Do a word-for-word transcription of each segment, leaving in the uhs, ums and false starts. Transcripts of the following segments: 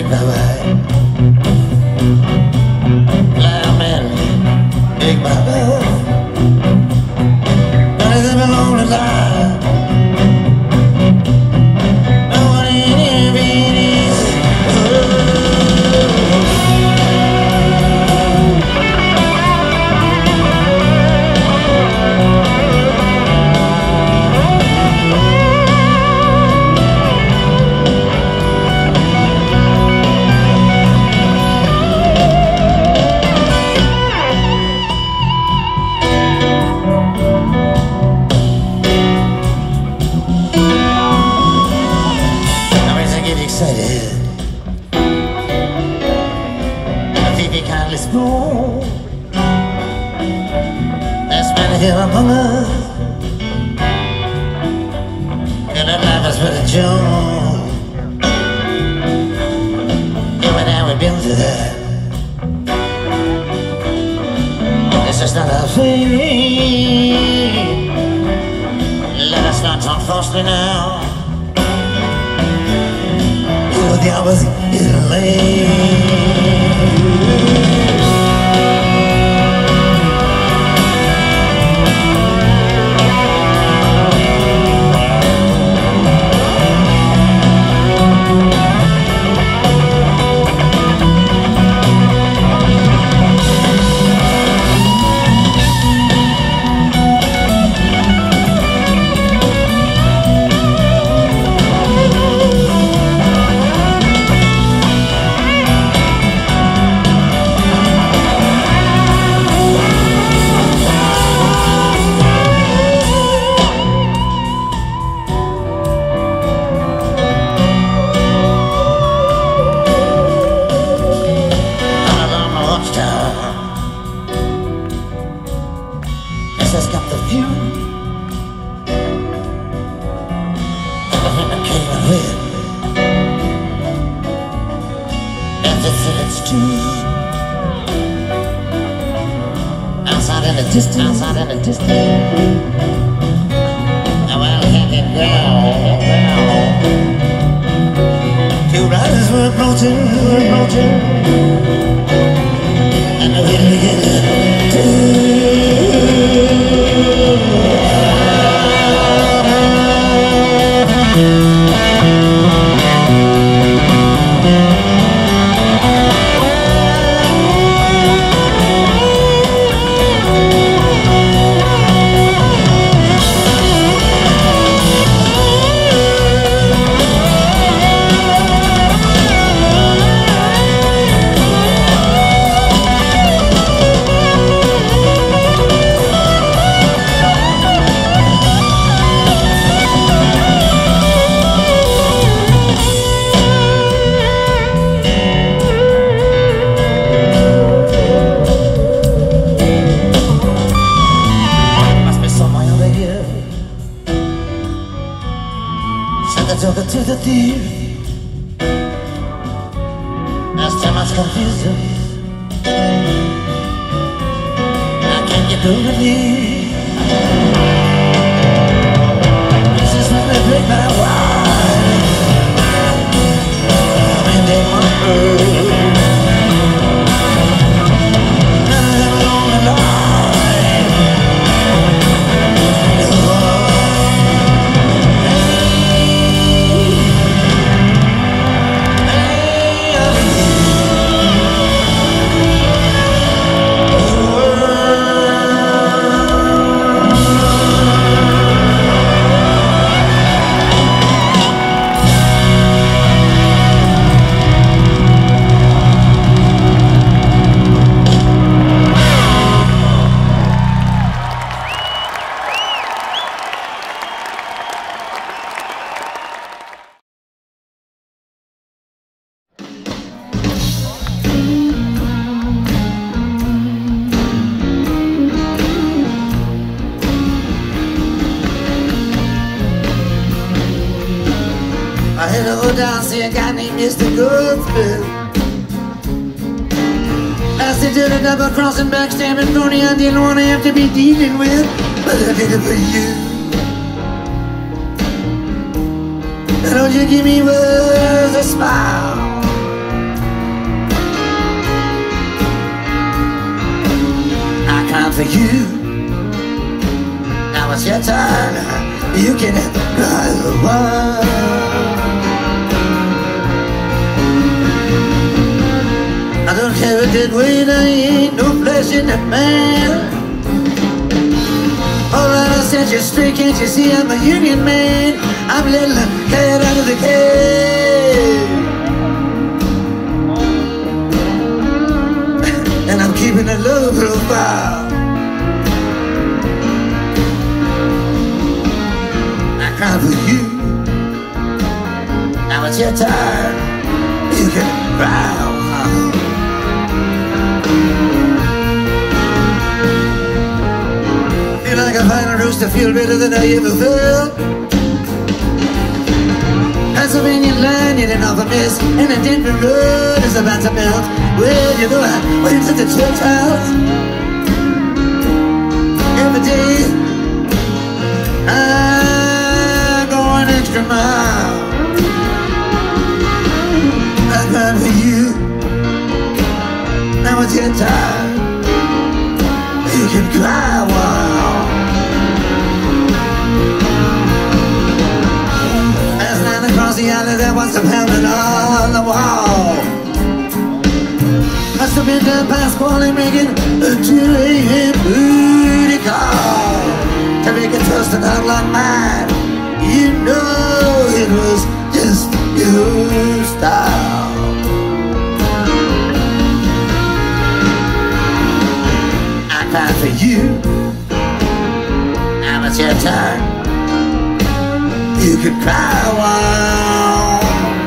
take my ride. Loud man, take my love. But it's a lonely life. No one in here being easy. Excited, I think you kindly spoke. That's been here among us, and that life is but a joke. You and I, we've been through that. It's just not our fate. Let us not talk falsely now. The hours is late. Has got the view everything that came and went, and it's in its tune. Outside in the distance, outside in the distance, now I'll have it ground, ground. Two riders were approaching, were approaching, and the way to get it. Took it to the thief. There's too much confusion. I can't get no relief. This is when they break my wife. When they want her. None of them alone alive. I had to go down and see a guy named Mister Goldsmith. Asked him to the double crossing, backstabbing phony I didn't want to have to be dealing with, but I did it for you. And don't you give me words a smile. for you. Now it's your turn. You can cry the world. I don't care a dead weight, I ain't no flesh in that man. Alright, I'll set you straight, can't you see I'm a union man? I'm a little cat out of the cage. And I'm keeping a low profile. I cry for you. Now it's your turn. You can cry. Feel like a fine rooster, feel better than I ever felt. Pennsylvania line, you didn't offer miss, and the Denver road is about to melt. Well, you know I went to the church house every day. I go an extra mile. I cry for you. Now it's your time. You can cry, wow. Last night across the alley there was a pounding on the wall. Must have been done past Paulie making a two A M booty call to make a toast and unlock mine. You know it was just your style. I cry for you. Now it's your turn. You can cry a while.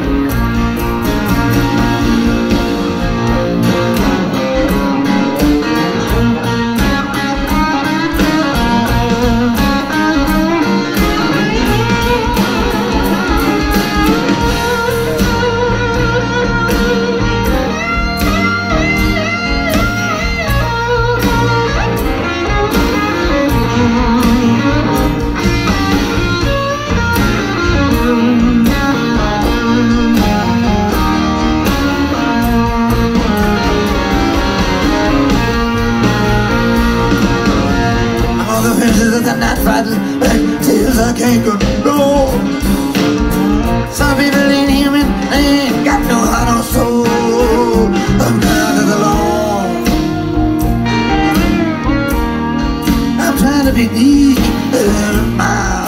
I'm not frightened, but tears I can't control. Some people ain't human, they ain't got no heart or soul. I'm tired of the law. I'm trying to be meek and mild.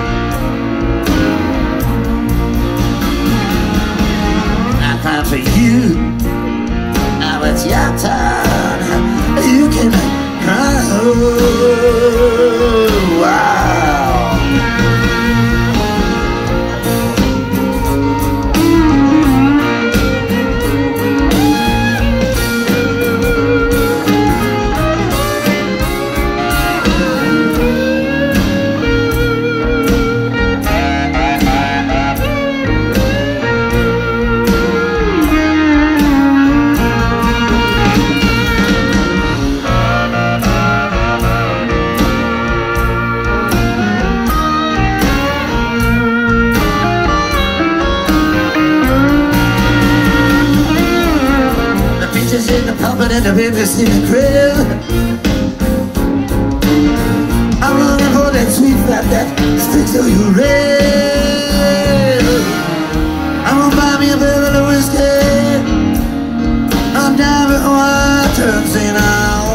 I cry for you. Now it's your turn. You can cry. Oh, wow. In the pumping and the baby's in the crib. I'm longing for that sweet fat that sticks to your rib. I'm gonna buy me a barrel of whiskey. I'm down before I turn senile.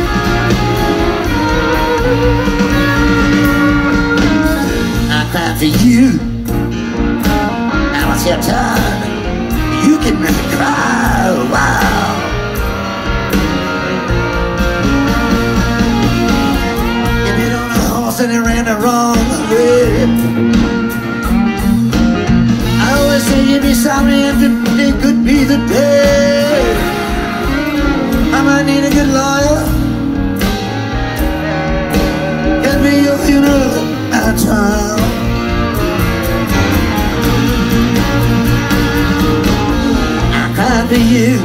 I cry for you. Now it's your turn. You can make me cry. Wow. And it ran the wrong way. I always say you'd be sorry if it could be the day. I might need a good lawyer. Can be your funeral at time. I cry for you.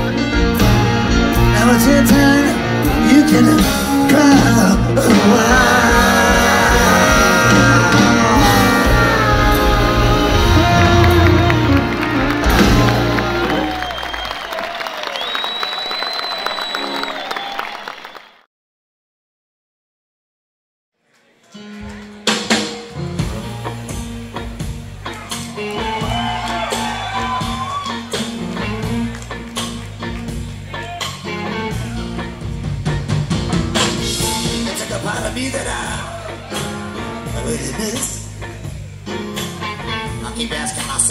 Now it's your turn. You can cry a while.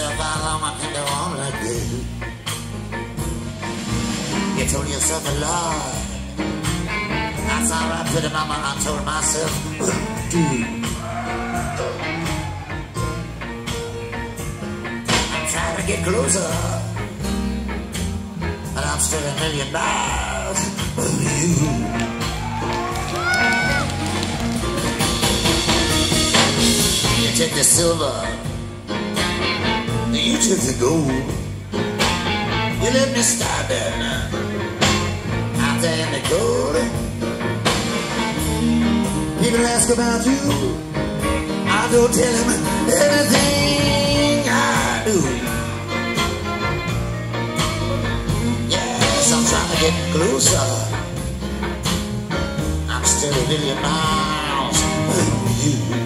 yourself how long I can go on like this. You told yourself a lie. That's alright, pretty mama, I told myself, dude. I'm trying to get closer, but I'm still a million miles from you. You took the silver, you took the gold. You let me standing out there in the cold. People ask about you, I go tell them everything I do. Yes, I'm trying to get closer. I'm still a million miles from you.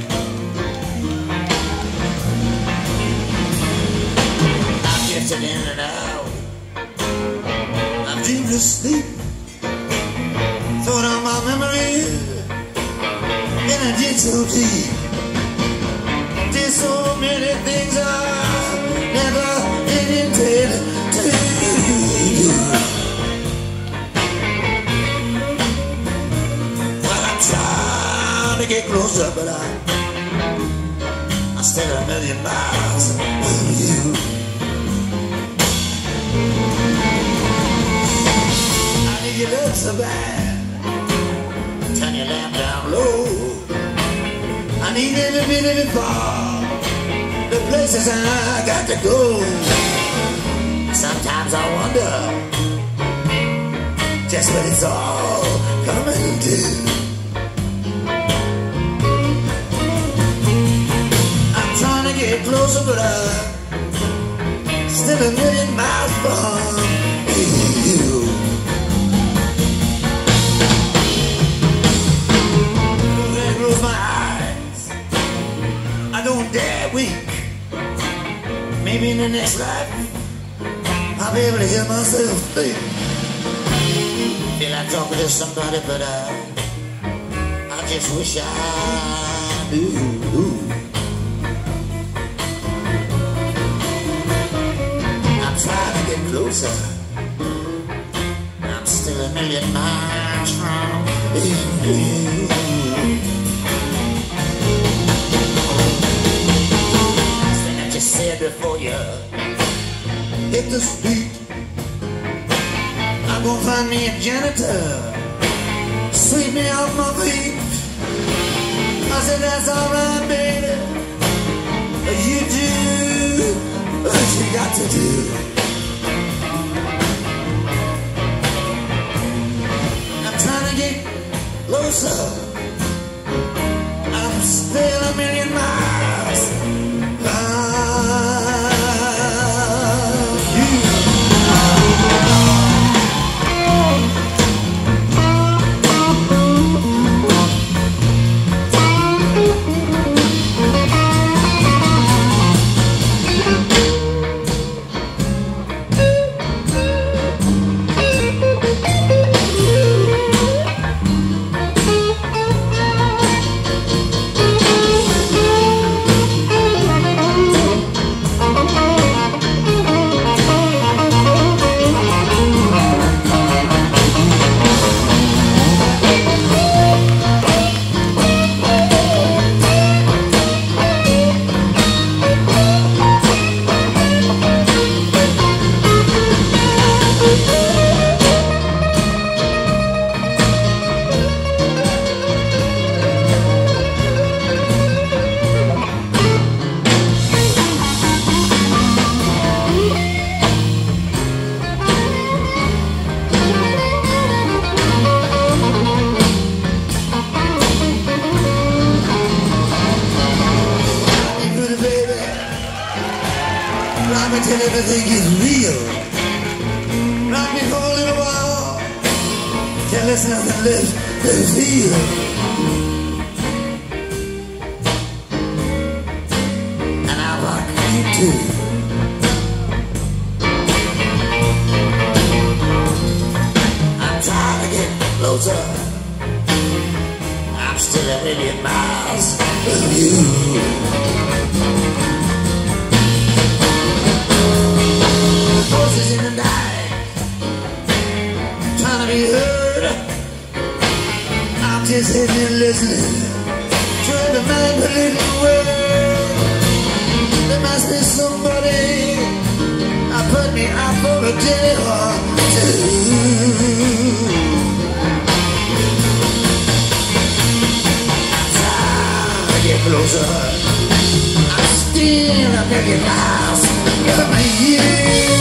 In and out, I'm dreaming of sleep. Thought on my memories, and I did so deep. Did so many things I never intended to do. Well, I'm trying to get closer, but I, I'm still a million miles from you. You look so bad, turn your lamp down low. I need every minute before the places I got to go. Sometimes I wonder just what it's all coming to. I'm trying to get closer, but I'm still a million miles from you. Don't dare wink. Maybe in the next life I'll be able to hear myself think. Feel like talking to somebody, but I, I just wish I knew. I'm trying to get closer. I'm still a million miles from you. Said before you hit the street, I'm gonna find me a janitor, sweep me off my feet. I said that's alright, baby. You do what you got to do. I'm trying to get closer. I'm still a million miles. Till everything is real. Rock me for a little while till there's nothing left to feel. And I rock you too. I'm trying to get closer. I'm still a million miles from you. a day or two. Time to get closer. I'm still a million miles from you.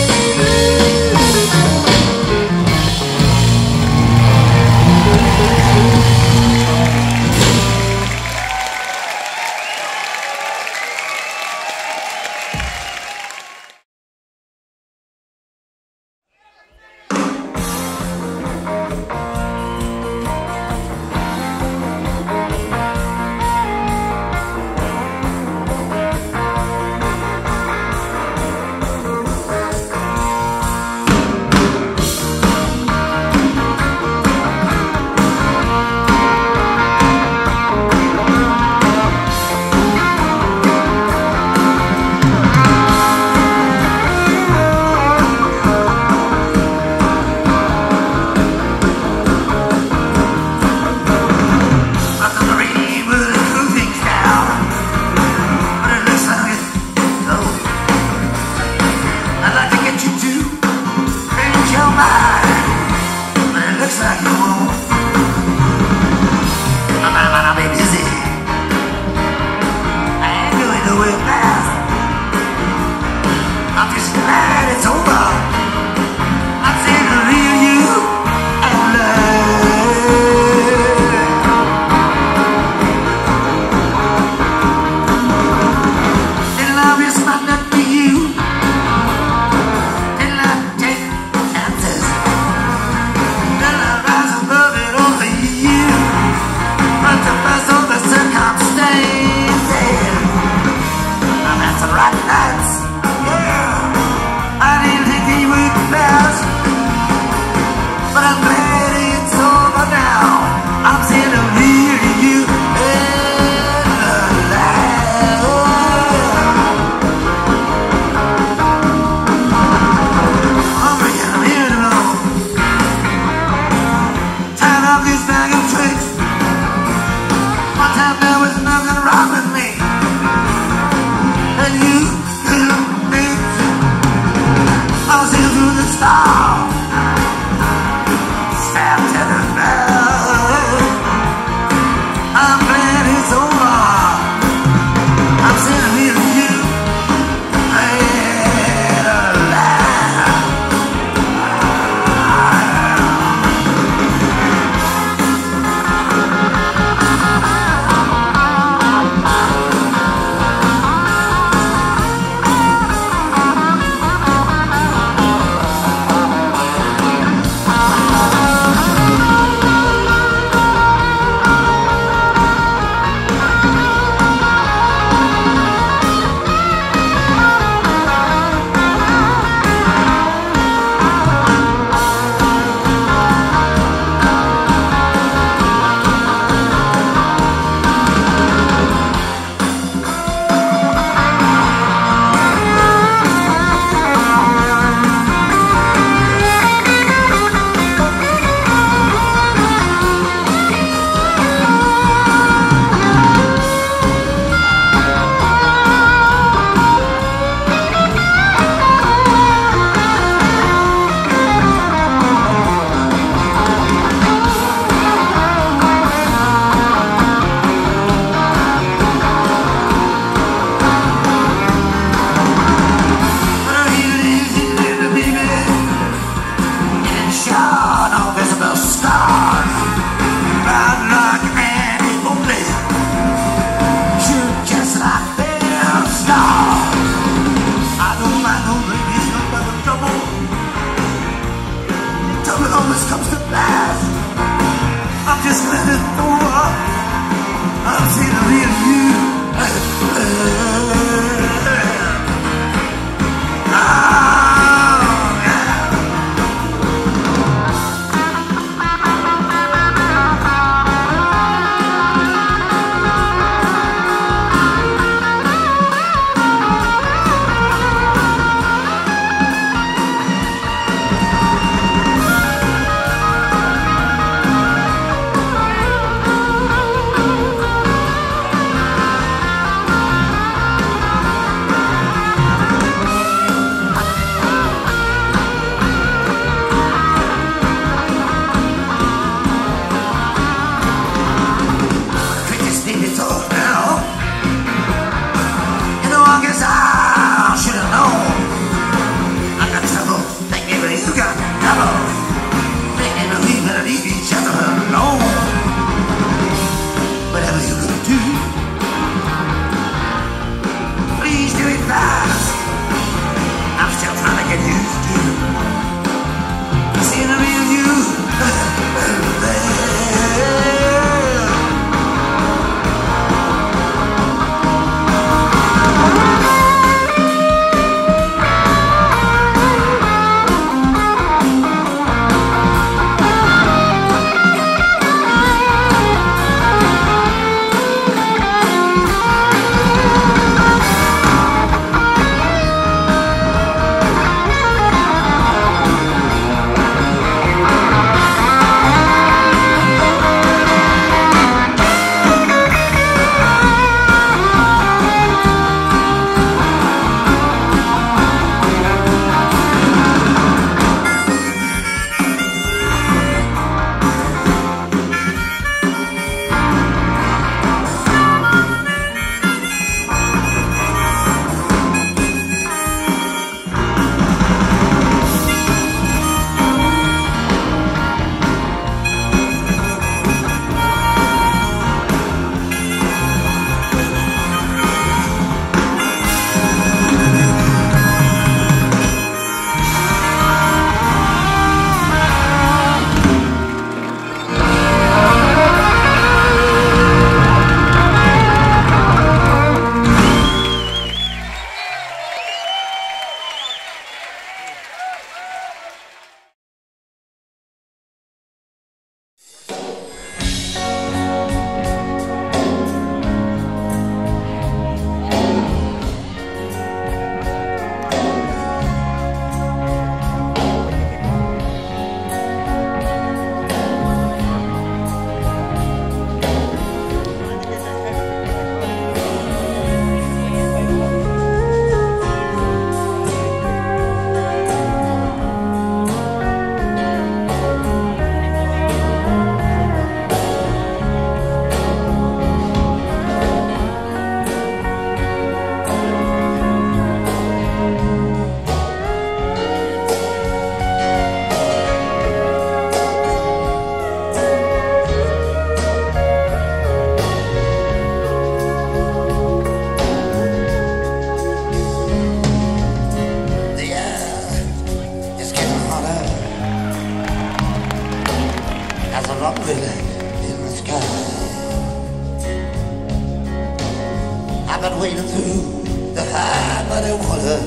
wading through the high muddy water,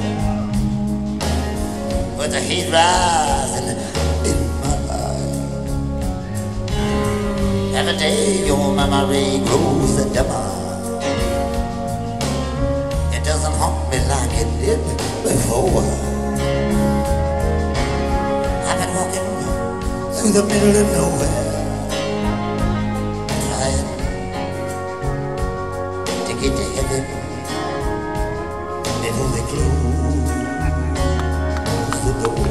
with the heat rising in my eyes. Every day your memory grows dimmer. It doesn't haunt me like it did before. I've been walking through the middle of nowhere, trying to get to heaven before they close the door.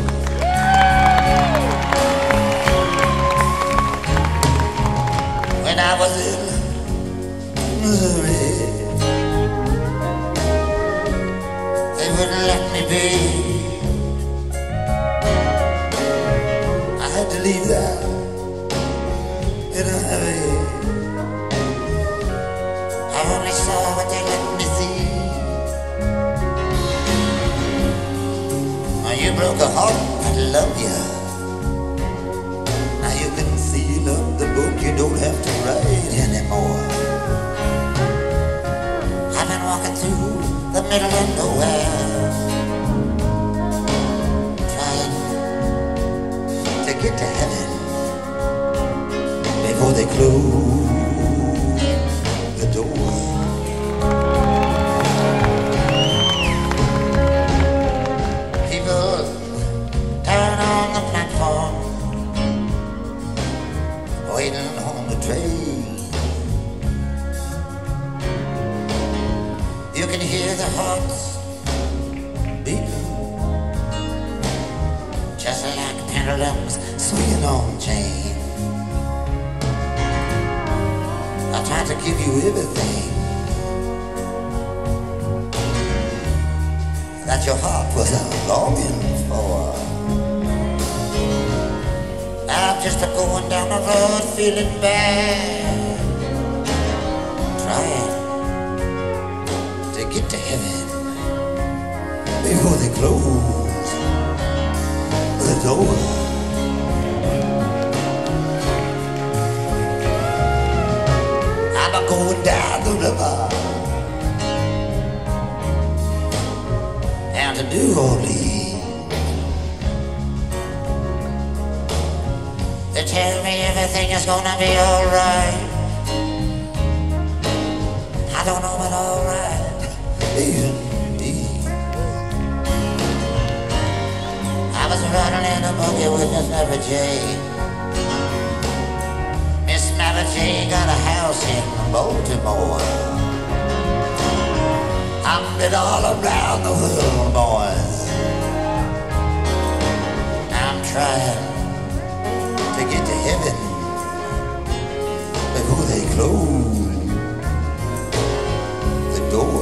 When I was in Missouri, they wouldn't let me be. I had to leave that in a hurry. I only saw what they let me see. Now you broke a heart, I love you. Now you can seal up the book, you don't have to write anymore. I've been walking through the middle of nowhere, trying to get to heaven before they close the door. People down on the platform, waiting on the train. You can hear the hearts beating, just like pendulums swinging on chain. I tried to give you everything that your heart was longing for. I'm just a going down the road feeling bad, trying to get to heaven before they close the door. I'm a going down the river down to New Orleans. They tell me everything is gonna be alright. I don't know what alright even means. I was riding in a buggy with Miss Mary Jane. Miss Mary Jane got a house in Baltimore. I've been all around the world, boys. I'm trying to get to heaven before they close the door.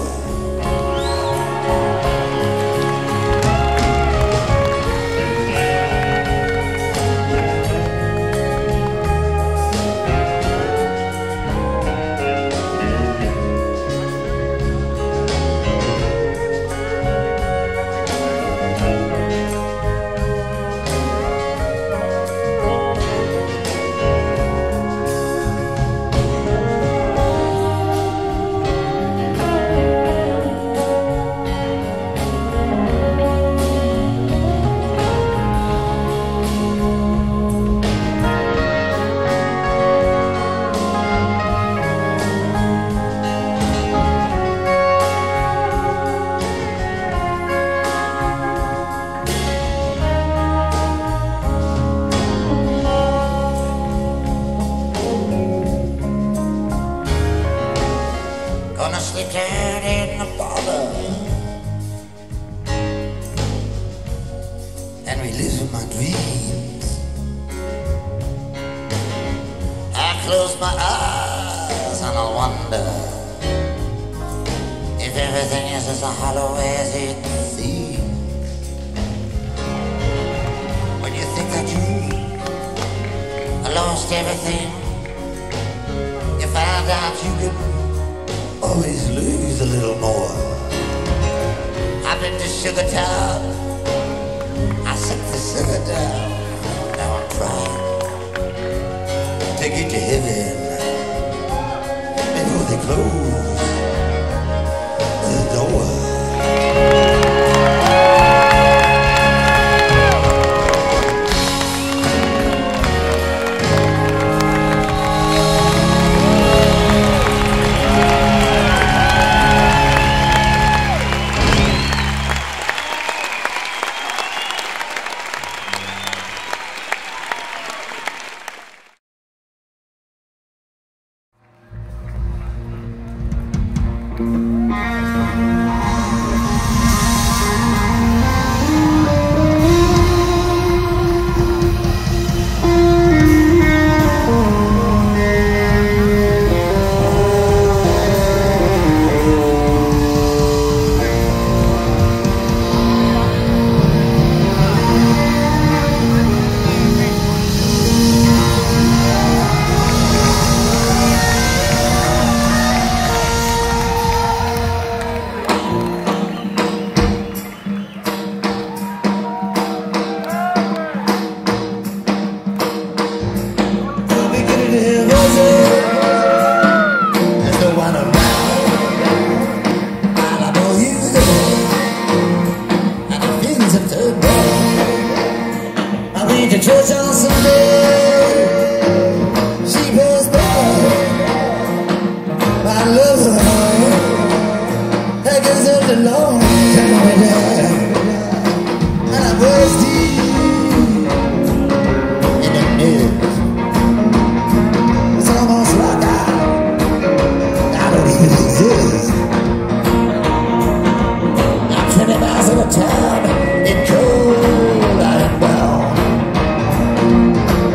Gonna sleep down in the parlor and relive my dreams. I close my eyes and I wonder if everything is as hollow as it seems. When you think that you lost everything, you find out you can always lose a little more. I've been to Sugar Town, I set the sugar down. Now I'm trying to get to heaven before they close church on Sunday, she pays back. I love her. That gives her the long time we die. And I was deep in the news. It's almost like I, I don't even exist. I'm twenty miles at a time in cold.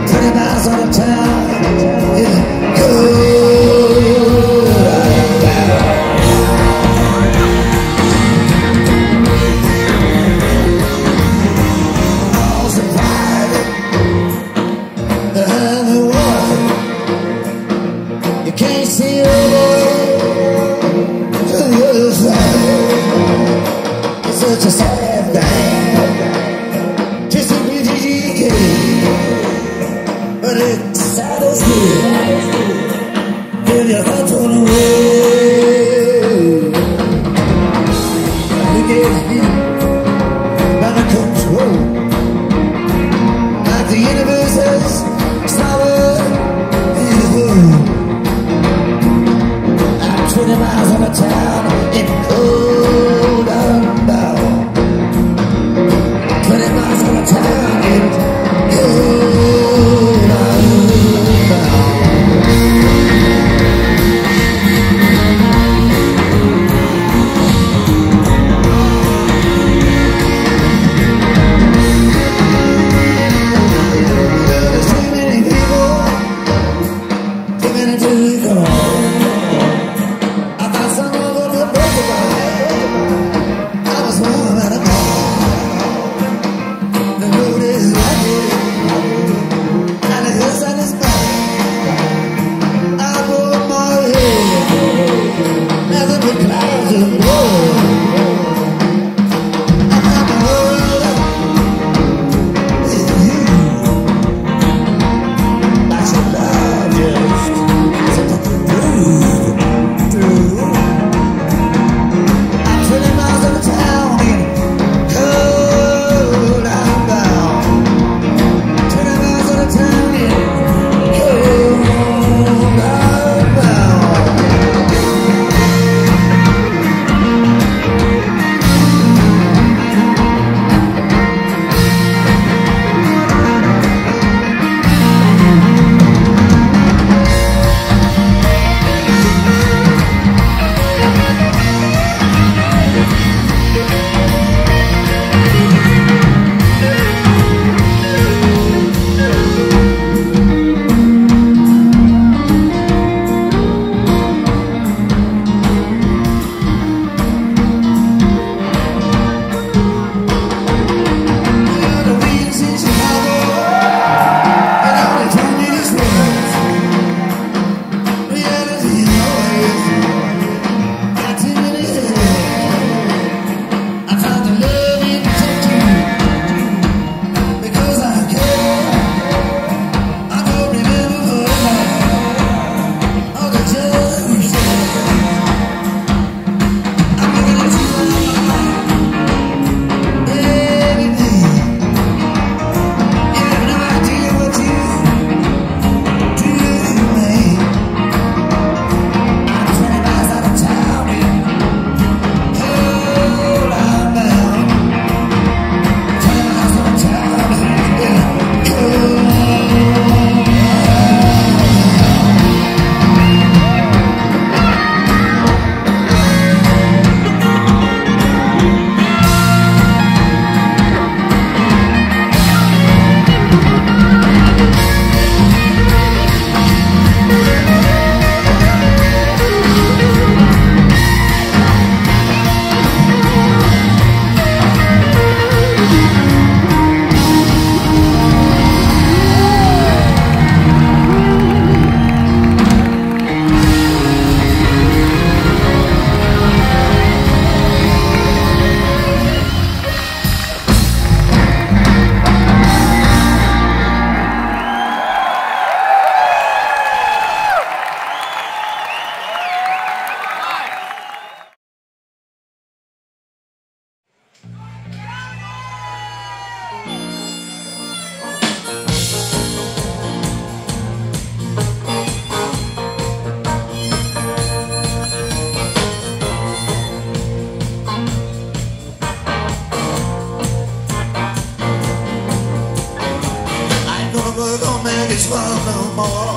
smile no more.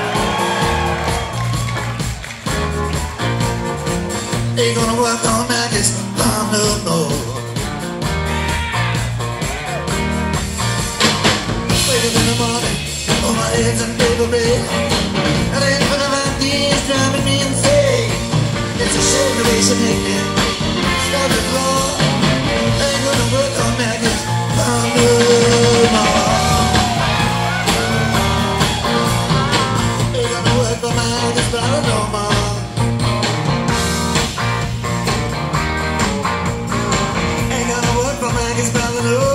Ain't gonna work on Maggie's farm no more. Wake up in the morning, all my eggs and paper bed, and I ain't gonna find these driving me insane. It's a shame the way she make me stop the floor. Ain't gonna work on Maggie's farm no more. Ain't gonna work on Maggie's farm no more. Ain't gonna work on Maggie's farm no more.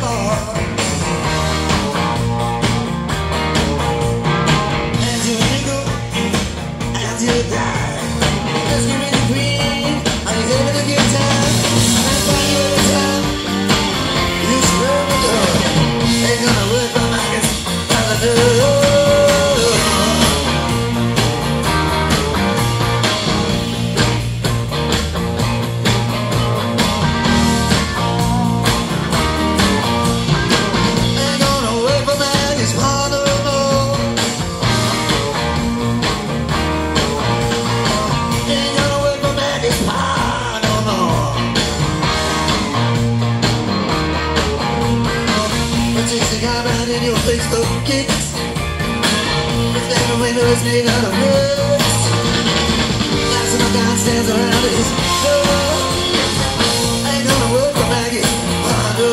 Facebook kicks, if that window is made out of wood, lots of my guys stands around his door. Ain't gonna work for Maggie, I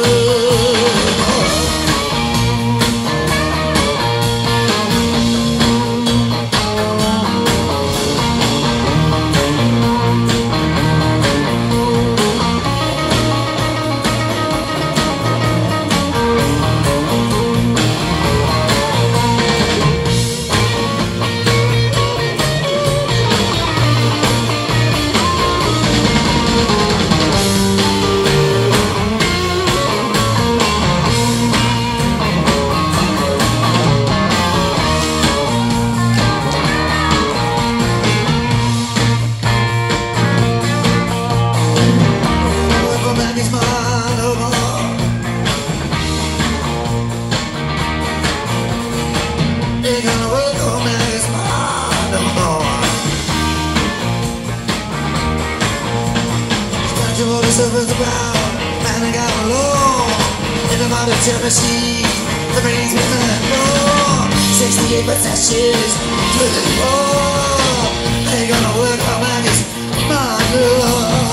Tennessee, the brains with the floor, sixty-eight possessions to the floor. Ain't gonna work on Maggie's mother.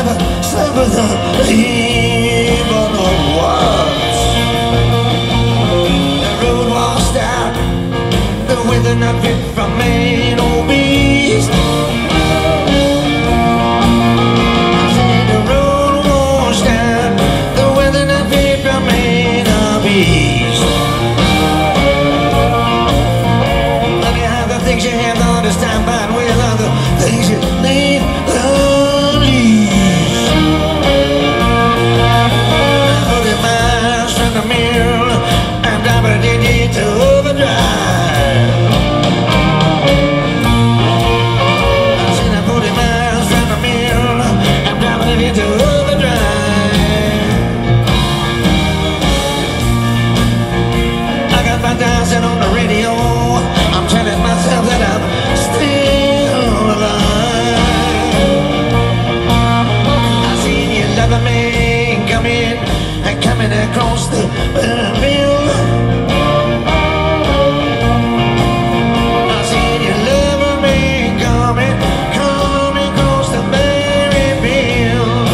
never slept with her even once. The road washed out, the weather not fit from man or beast. I said the road washed out, the weather not fit from man or beast. Let me have the things you have to understand, but with other things you need the least. I put it miles from the mill, and I put it into overdrive. I said I put it miles from the mill, and I put it into overdrive. I got my dancing on the radio, I'm telling myself that I'm still alive. I seen you loving me coming and coming across the field. I seen you loving me coming, coming across the very field.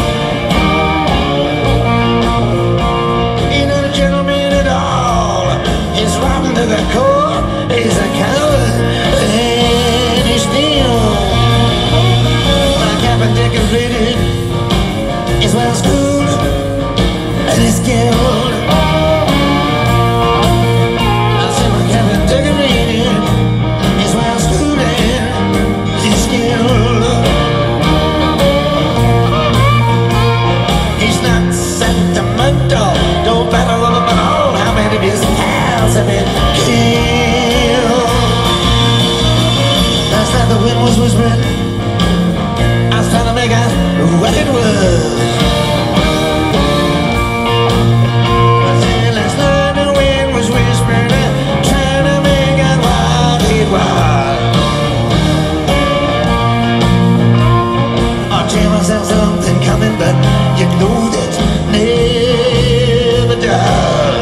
You're not a gentleman at all. He's rotten to the core. He's a coward and he's still. My cabin decorated is well schooled and he's skilled. I said my cabin decorated is well schooled and he's skilled. He's not sentimental, don't matter what him at all. How many of his pals have been killed? Last night the wind was whispering, I was trying to make out what it was. I said last night the wind was whispering, trying to make out what it was. I tell myself something coming, but you know that never does.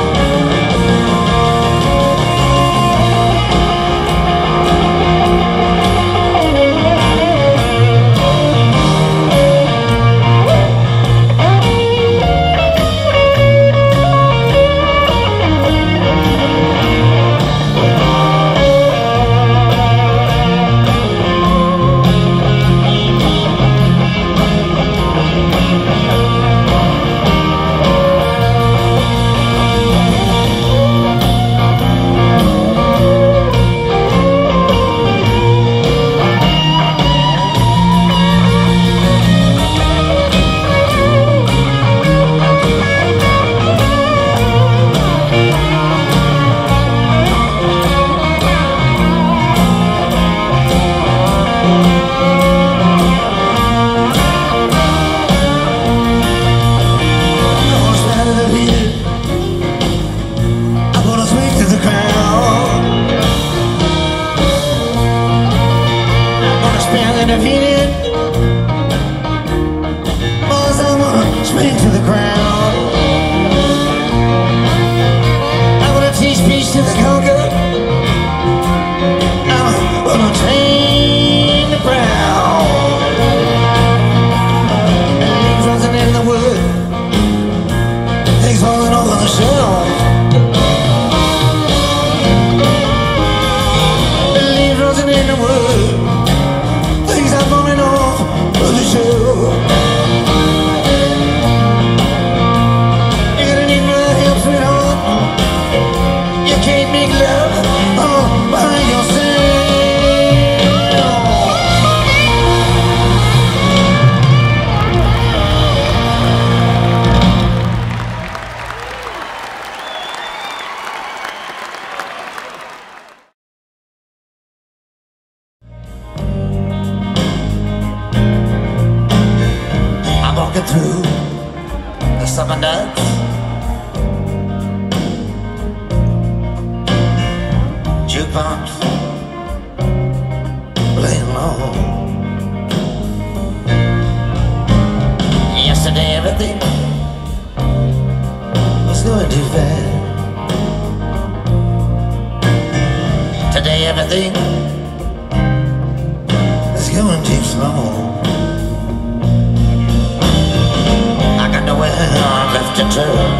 Through the summer nights, jukebox playing low. Yesterday everything was going too fast. Today everything is going too slow. return.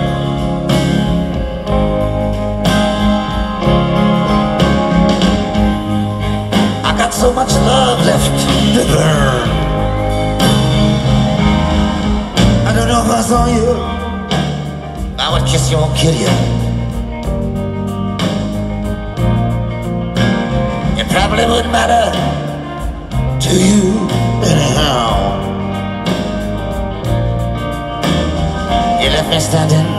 I got so much love left to burn. I don't know if I saw you, I would kiss you or kill you. It probably wouldn't matter to you anyhow. You left me standing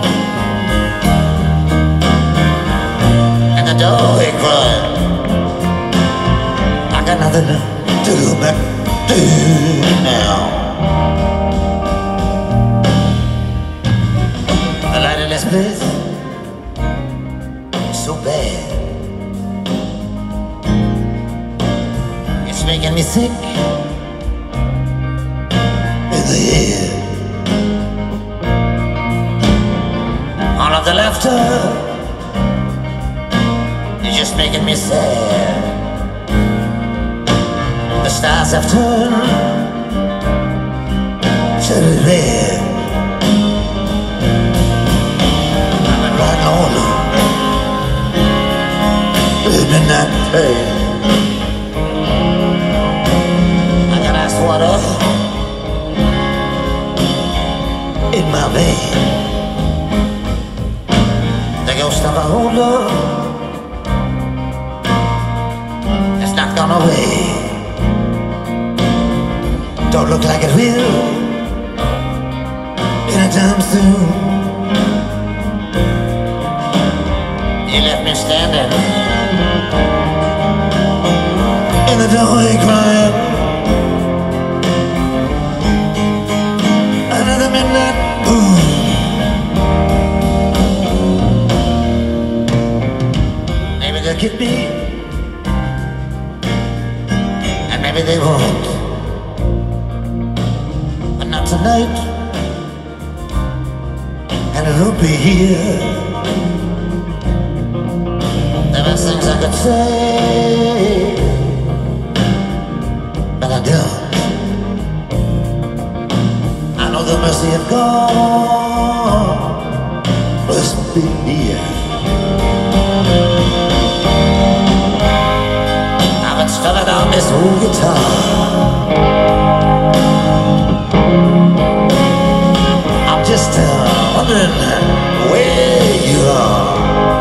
in the doorway crying. I got nothing to go back to now. The light in this place is so bad. It's making me sick in the head. All of the laughter is just making me sad. The stars have turned to red. I've been riding all the midnight train. I got ice water in my vein. The ghost of our old love has not gone away. Don't look like it will anytime soon. You left me standing in the doorway crying. Another midnight boom. Maybe they'll get me, and maybe they won't. Not tonight, and it won't be here. There are things I could say, but I don't. I know the mercy of God must be near. I've been strumming on this old guitar. Just uh, wondering where you are.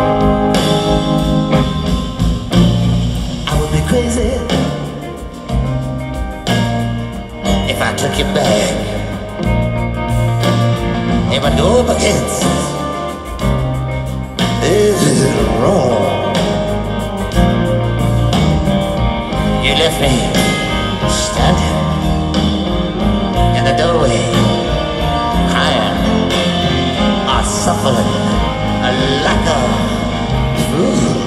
I would be crazy if I took you back. If I go up against this wrong. You left me standing in the doorway, suffering a lack of food.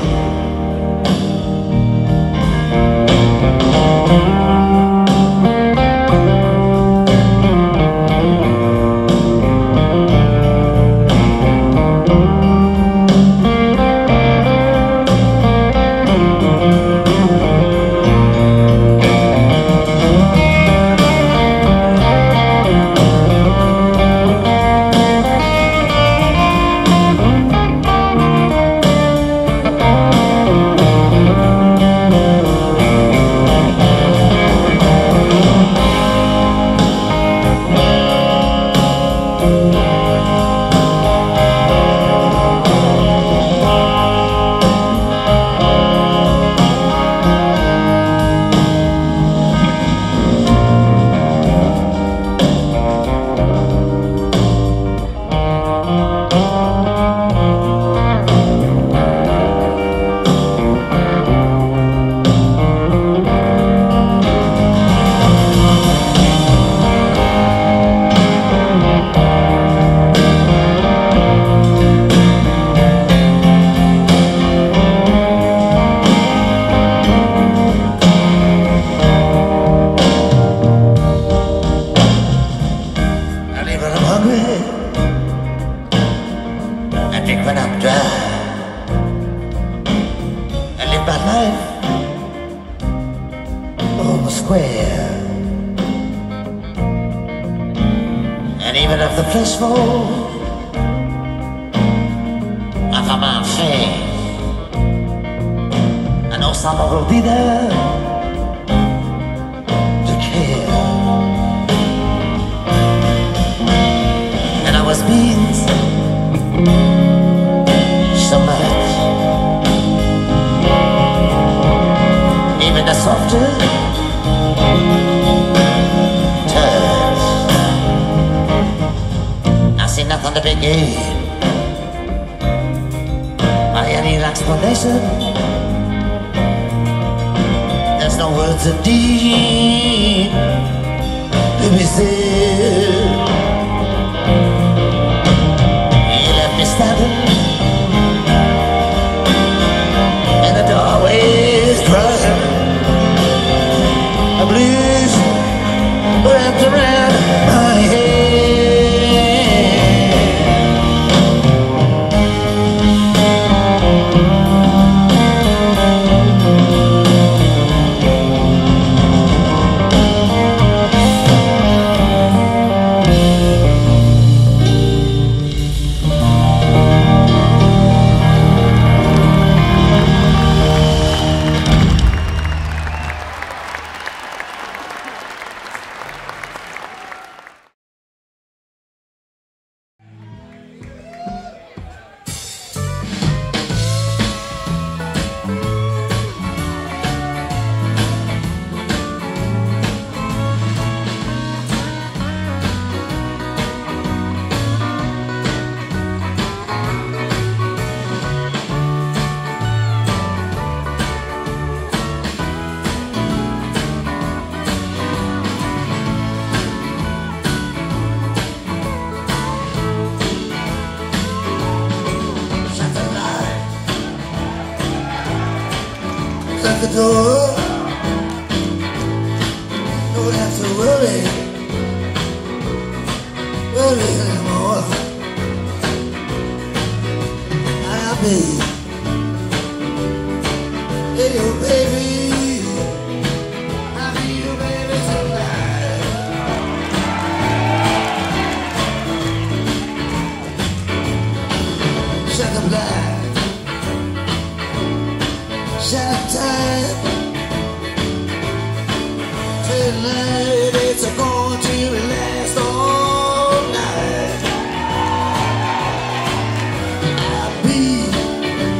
square. And even if the place falls know someone will be there to care. And I was being so much. Even the softer touch, I see nothing to begin by any explanation. There's no words indeed to be said. You left me standing in the doorways, crying. The blues wrapped around my head. At the door, don't have to worry, worry anymore. I'll be, hey, oh baby, I'll be your baby tonight. Shut the blind. Shut time. Tonight it's going to last all night. I'll be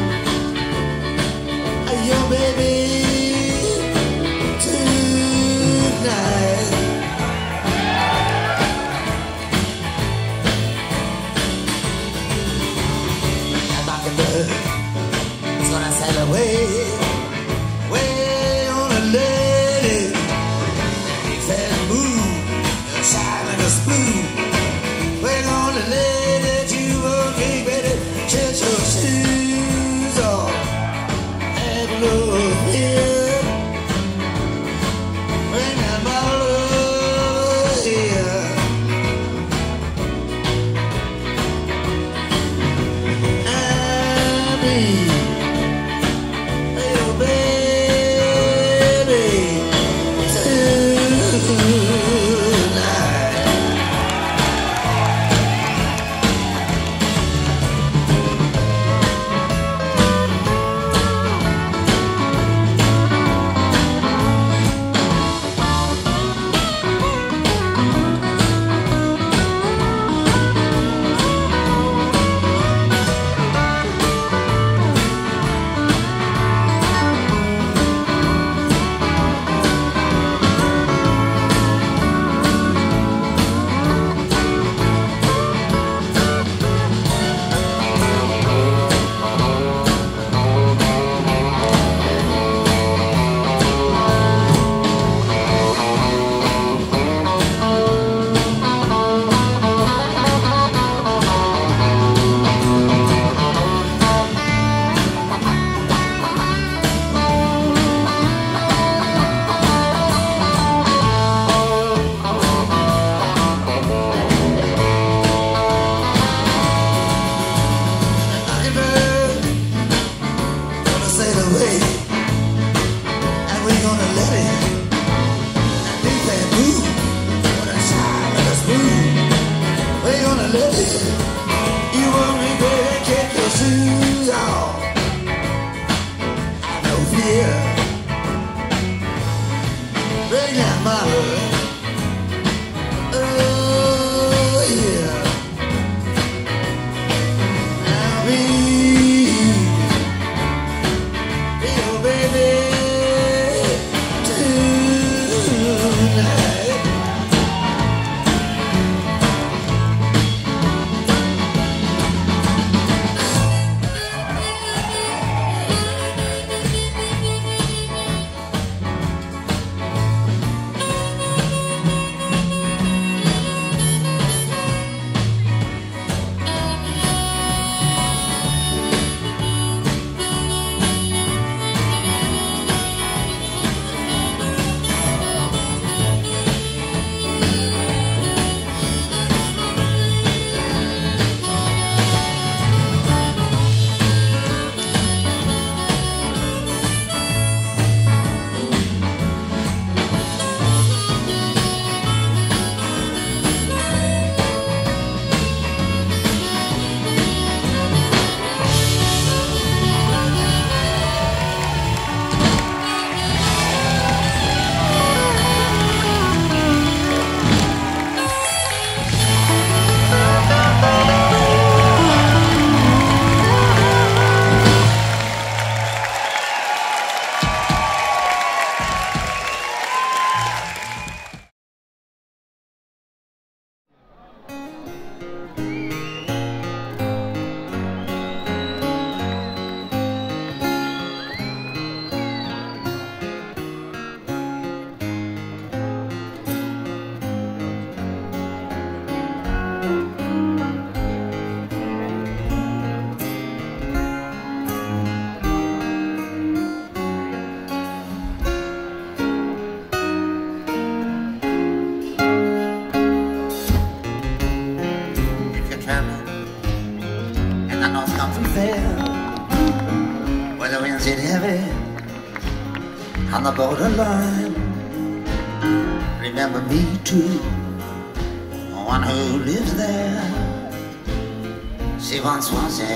country fair, where the winds hit heavy on the borderline. Remember me too, one who lives there. She once was a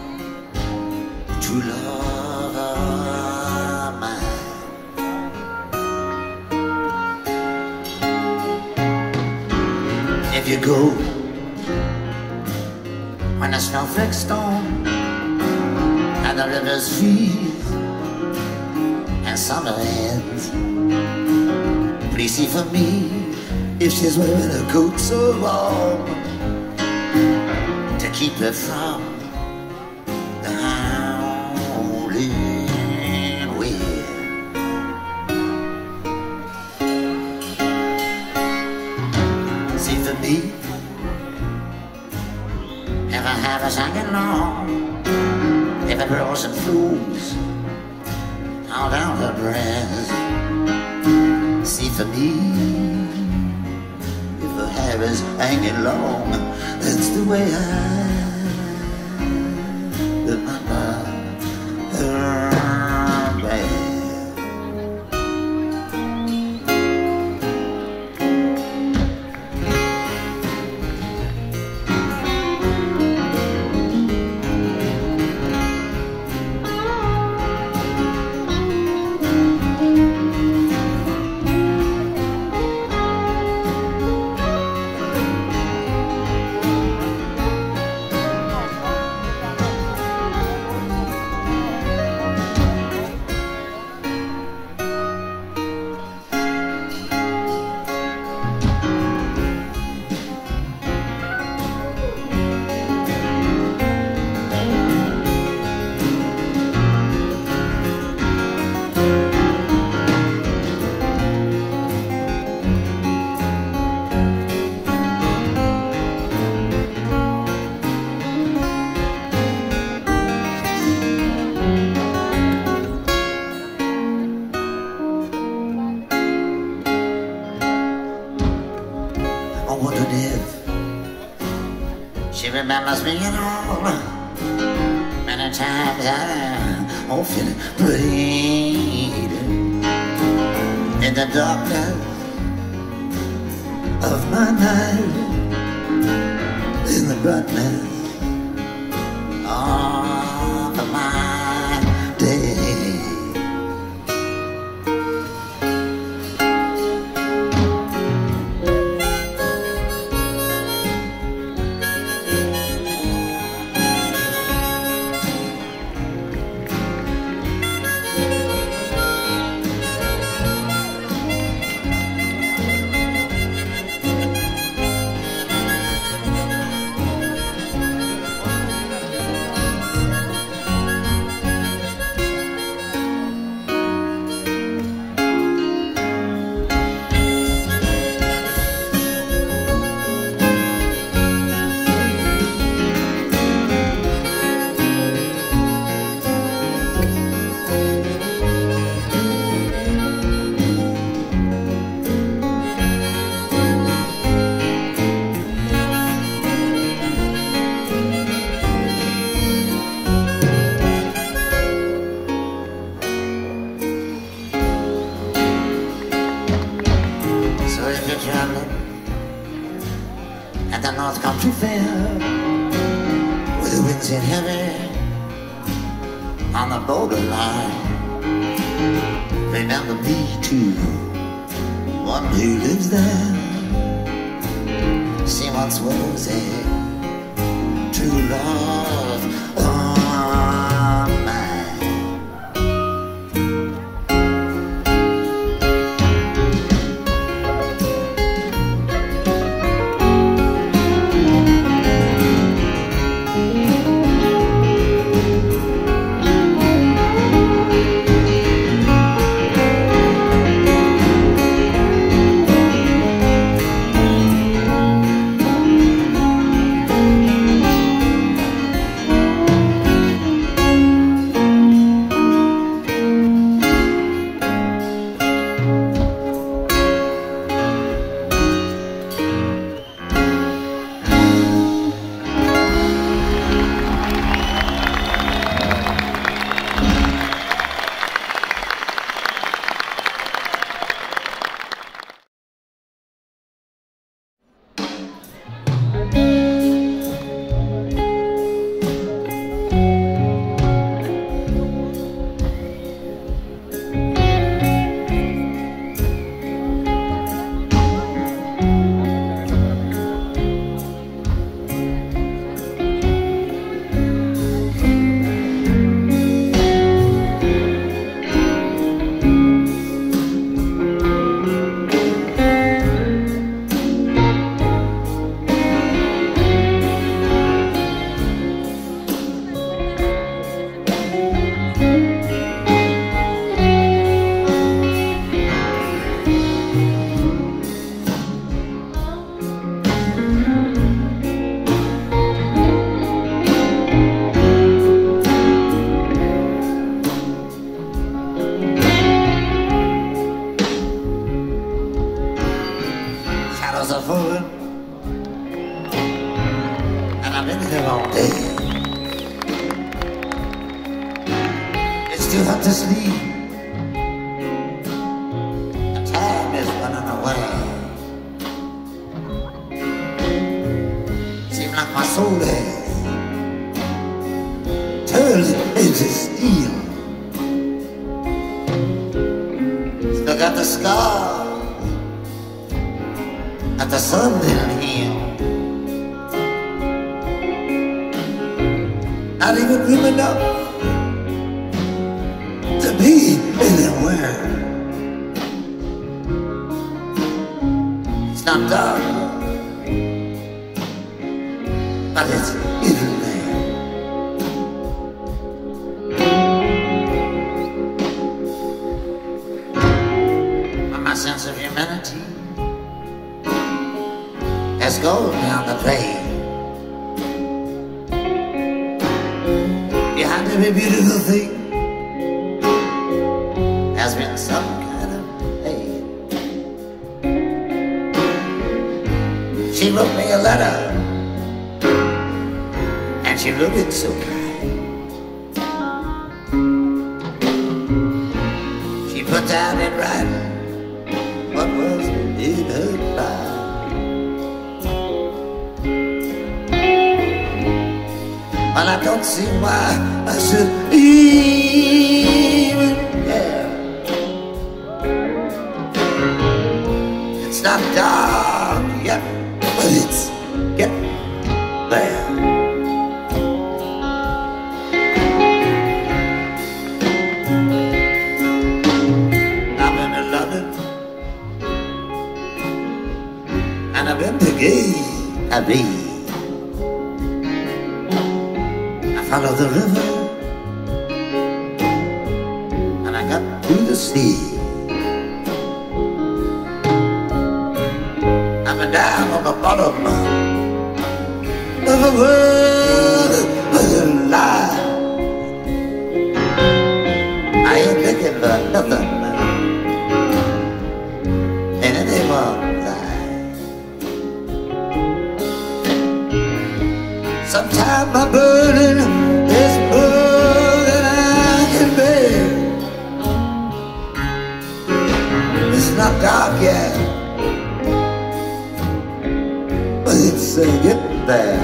true love of mine. If you go when the snowflakes storm and the rivers freeze and summer ends, please see for me if she's wearing a coat so warm to keep her from the howling wind. See for me if I have a hanging long, if it rolls and flows all down her breast. See for me if her hair is hanging long, that's the way I remember her best. I wondered if she remembers me at all. Many times I oh, feel prayed in the darkness of my night, in the brightness of my day. At the North Country Fair, where the winds hit heavy on the borderline. Remember me too, one who lives there. She once was a true love of mine. been here all day. It's too hot to sleep. The time is running away. Seems like my soul has turned into steel. Still got the scars that the sun didn't heal. Not even room enough to be anywhere. It's not dark, but it's even there. But my sense of humanity has gone down the drain. Behind every beautiful thing has been some kind of pain. She wrote me a letter, and she wrote it so kind. She put down in writing what was in her mind. Well, I don't see why I should even care. It's not dark yet, but it's getting there. I've been to London, and I've been to Gay Abbey. Follow the river, and I got to the sea. I'm down on the bottom of a world of life. I ain't thinking about nothing in anyone's eyes. Sometimes my burden is more than I can bear. It's not dark yet, but it's uh, getting there.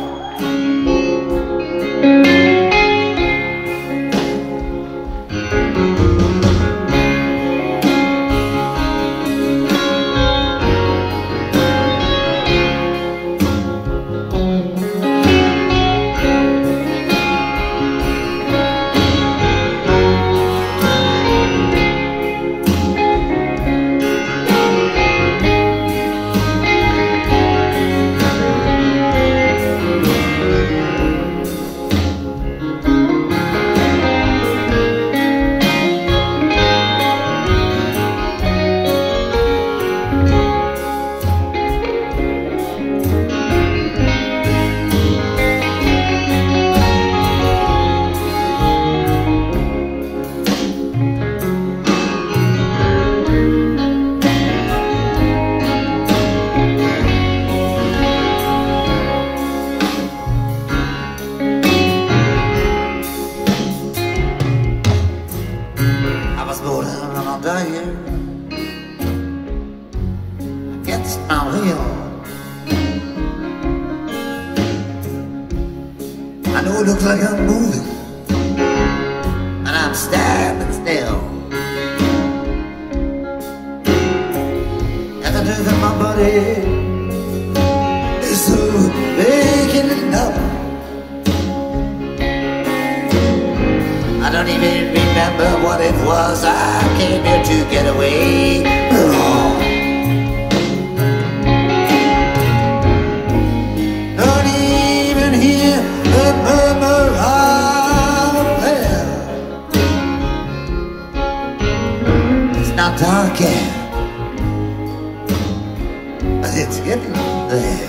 Against my will, I know it looks like I'm moving, and I'm standing still. And the truth of my body is so vacant and numb. I don't even remember what it was I came here to get away from. Don't even hear the murmur of a bell. It's not dark yet, but it's getting there.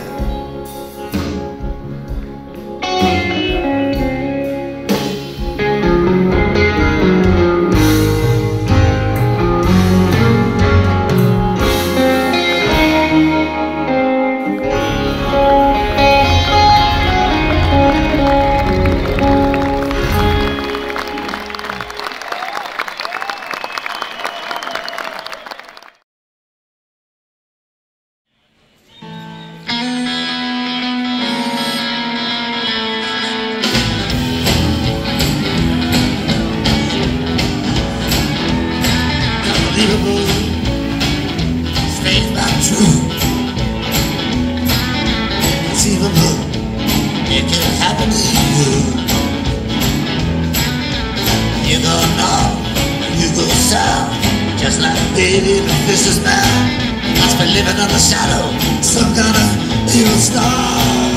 happened to you. You go north, you go south, just like a baby in a fish's mouth. Must be living on the shadow, some kind of evil star.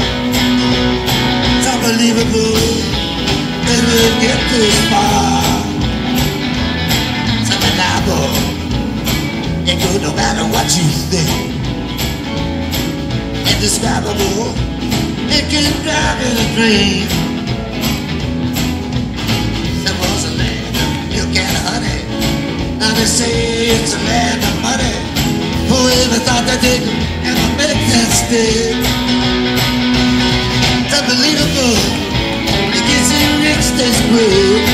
It's unbelievable that we'll get this far. It's undeniable, it could no matter what you think. Indescribable, it can drive you to dream. There was a land of milk and honey, now they say it's a land of money. Whoever thought that they'd ever make that stick? It's unbelievable, it gets you rich this quick.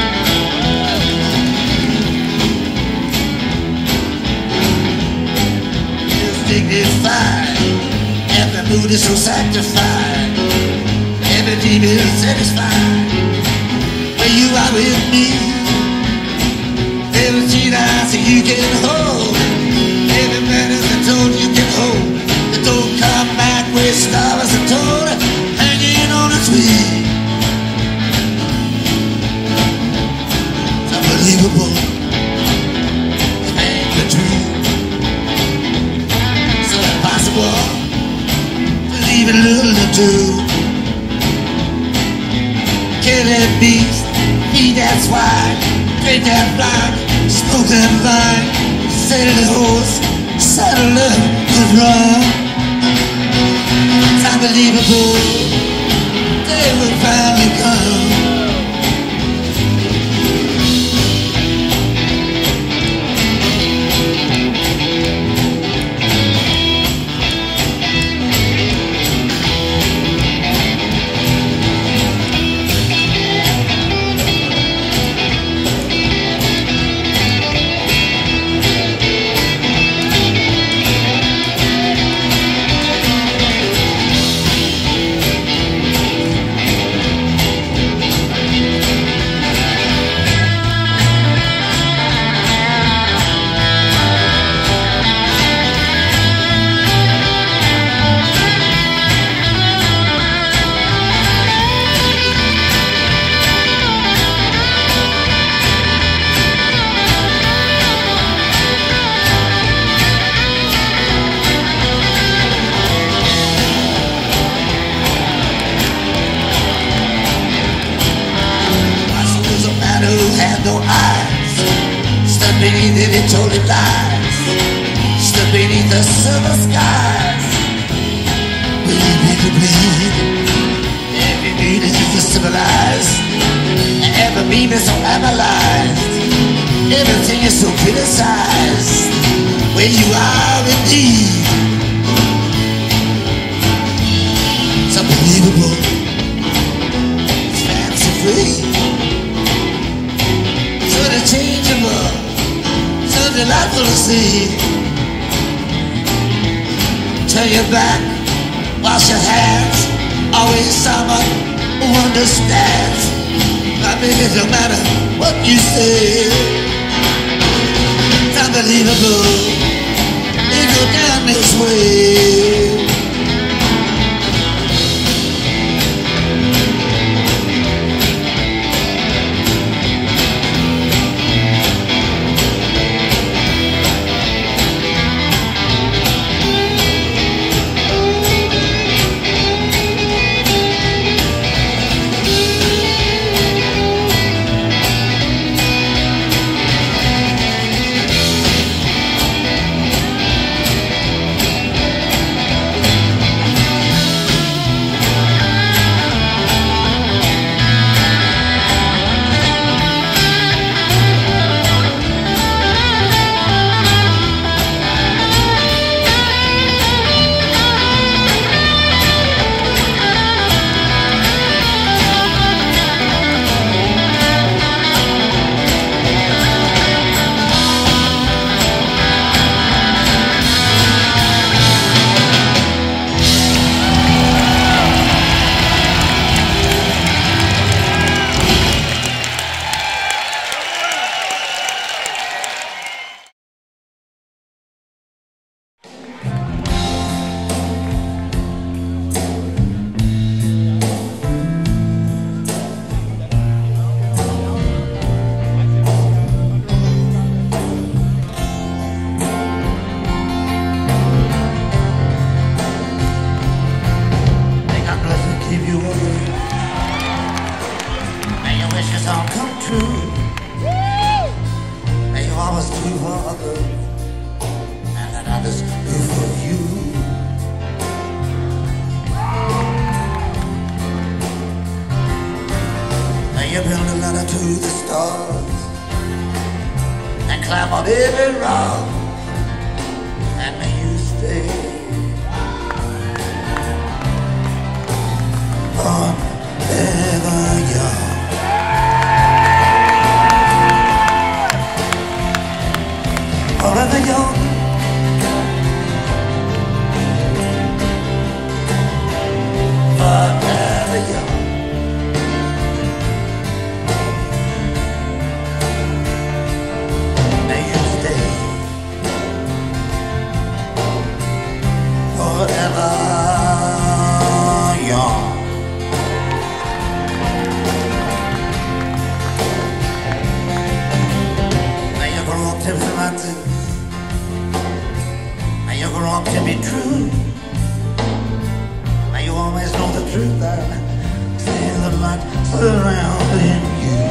It's dignified, every mood is so sanctified, every dream is satisfied. When you are with me, every cheat I see you can hold. Every man is a toad you can hold. The don't come back with stars and toad hanging on a tree. It's unbelievable, it's hanging a tree. So impossible to leave it little to do. Kill that beast, eat that swine, drink that blood, smoke that vine, saddle the horse, saddle up the drum. It's unbelievable, they will finally come. Who had no eyes, stood beneath it and told it lies, stood beneath the silver skies. Baby, to bleed, every beat is the civilized, every beam is so analyzed, everything is so criticized. Where you are indeed, it's unbelievable, it's fancy free. Changeable, so delightful to see. Turn your back, wash your hands, always someone who understands. I mean, it don't matter what you say. It's unbelievable, it go down this way. do for others, and that others do for you. Now you build a ladder to the stars and climb up every rock, and may you stay forever young. Forever young. Forever young. May you stay forever young. May you grow up to be romantic. May you grow up to be true. May you always know the truth that see the light surrounding you.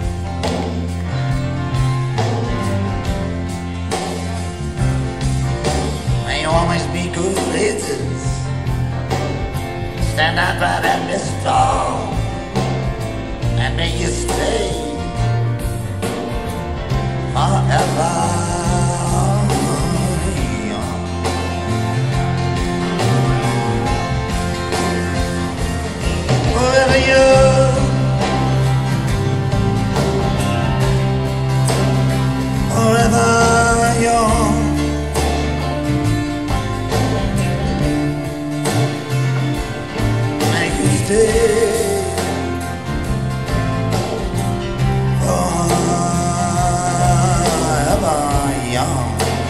May you always be good places. Stand out by that mist tall, and may you stay forever. Forever young, forever young. May you stay forever young.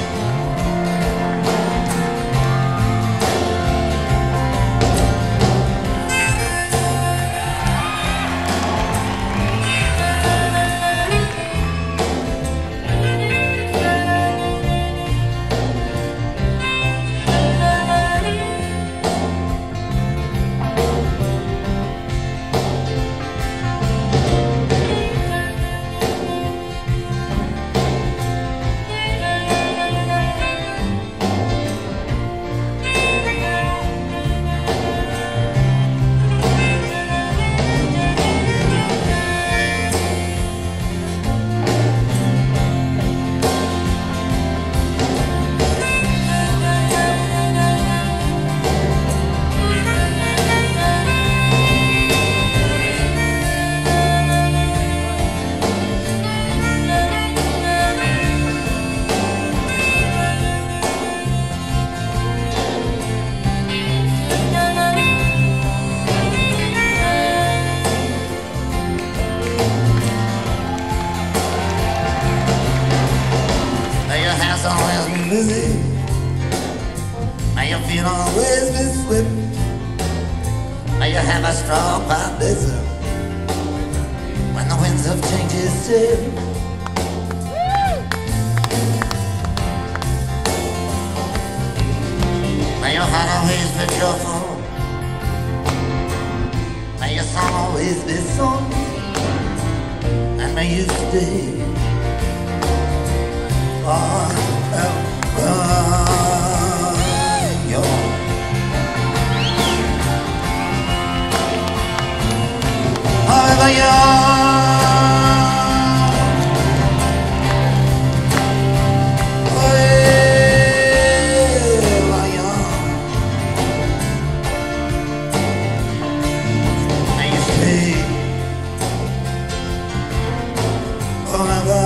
Always be busy. May your feet always be swift. May you have a strong foundation when the winds of change is still. May your heart always be joyful. May your song always be sung, and may you stay forever young. Forever young. Forever young. May you stay forever.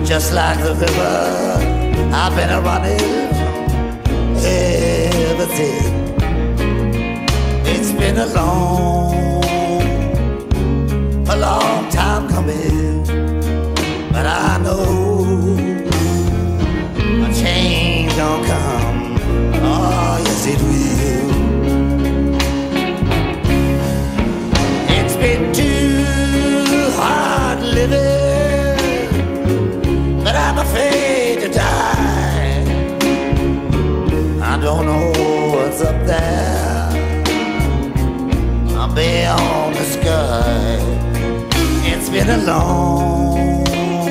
just like the river. I've been a running ever since. It's been a long, a long time coming, but I know a change gonna come. Oh, yes it will. It's been too hard living, but I'm afraid to die. I don't know what's up there beyond the sky. It's been a long,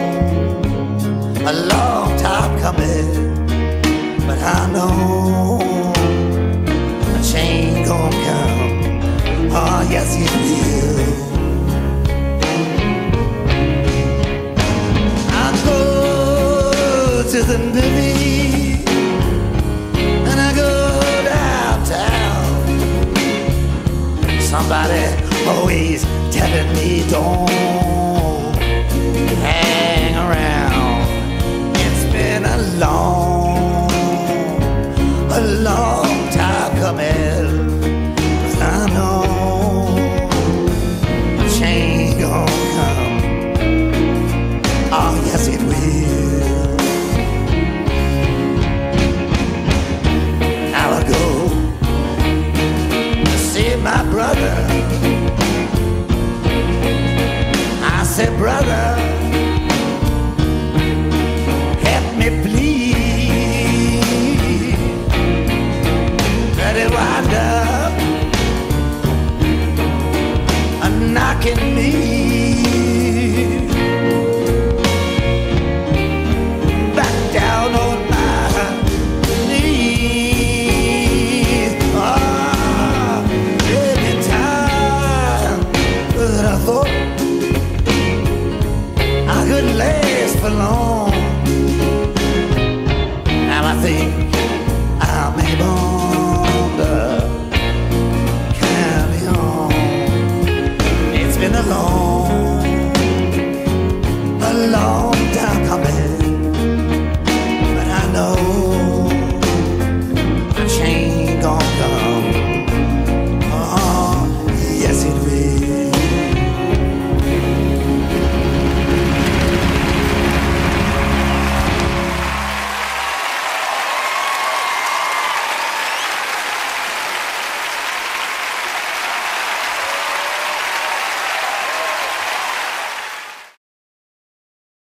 a long time coming, but I know a change gon' come. Oh, yes, it will. I go to the movie and I go downtown. Somebody always telling me don't hang around. It's been a long, a long time coming, but I know a change gonna come. Oh, yes it will. Now I go to see my brother. I said, brother, help me please. That he wind up a knocking me back down on my knees. Oh, every time that I thought I couldn't last for long,